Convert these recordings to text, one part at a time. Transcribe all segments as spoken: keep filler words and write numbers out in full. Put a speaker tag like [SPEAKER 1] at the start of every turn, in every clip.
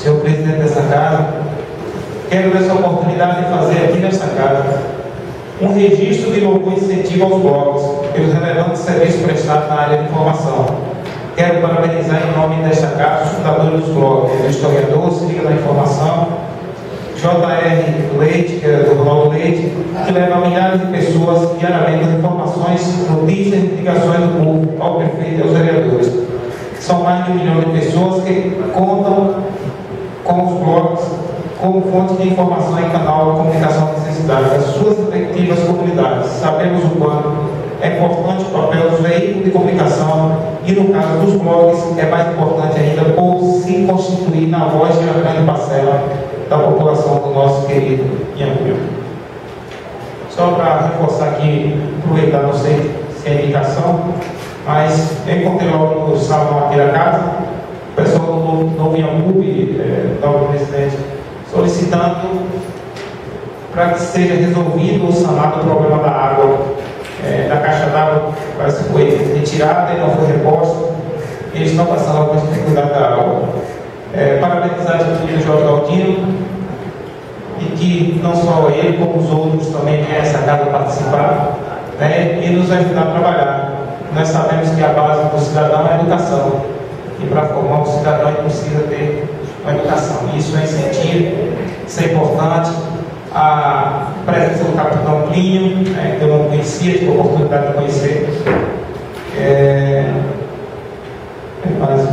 [SPEAKER 1] senhor presidente dessa casa, quero essa oportunidade de fazer aqui nesta casa um registro de louvor e incentivo aos blogs, pelos relevantes serviços prestados na área de informação. Quero parabenizar em nome desta casa os fundadores dos blogs, o historiador, se liga na informação, J R Leite, que é do Ronaldo Leite, que leva a milhares de pessoas diariamente as informações, notícias e indicações do povo ao prefeito e aos vereadores. São mais de um milhão de pessoas que contam com os blogs como fonte de informação e canal de comunicação de necessidade das suas respectivas comunidades. Sabemos o quanto é importante o papel dos veículos de comunicação e, no caso dos blogs, é mais importante ainda por se constituir na voz de uma grande parcela da população do nosso querido Inhambu. Só para reforçar aqui, aproveitar, não sei se é indicação, mas eu encontrei logo no salão aqui da casa, o pessoal do novo Inhambu, é, novo presidente, solicitando para que seja resolvido ou sanado o problema da água, é, da caixa d'água, parece que foi retirada e não foi reposta, e eles estão passando algumas dificuldades da água. É, parabenizar a atitude do Jorge Galdino, e que não só ele, como os outros também vêm a essa casa participar, né, e nos ajudar a trabalhar. Nós sabemos que a base do cidadão é a educação, e para formar um cidadão ele precisa ter uma educação. Isso é incentivo, isso é importante. A presença do capitão Plínio, né, que eu não conhecia, tive a oportunidade de conhecer. É, mas,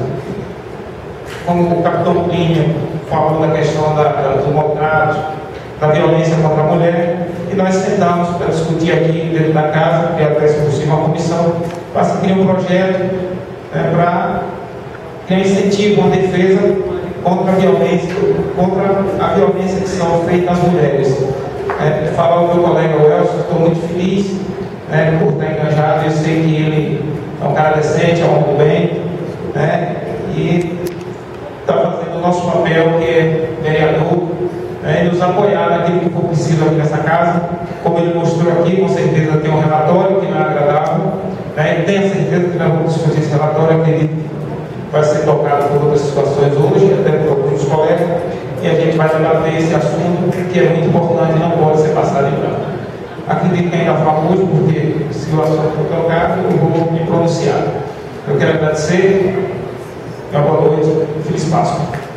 [SPEAKER 1] como o capitão Plínio falou da questão da, do maltrato, da violência contra a mulher, e nós sentamos para discutir aqui dentro da casa, que até se possível uma comissão, para se criar um projeto, né, para criar incentivo, uma defesa contra a violência, contra a violência que são feitas às mulheres. É, falar ao meu colega Welson, estou muito feliz, né, por estar enganjado. Eu sei que ele é um cara decente, é um homem do bem, né, e está fazendo o nosso papel, que é vereador, né, e nos apoiar naquilo que for preciso aqui nessa casa. Como ele mostrou aqui, com certeza tem um relatório que não é agradável, né, e tenho certeza que nós vamos discutir esse relatório, acredito vai ser tocado por outras situações hoje, até por alguns colegas, e a gente vai debater esse assunto, que é muito importante e não pode ser passado em branco. Acredito que ainda falo hoje, porque se o assunto for tocado, eu vou me pronunciar. Eu quero agradecer, uma boa noite, feliz Páscoa.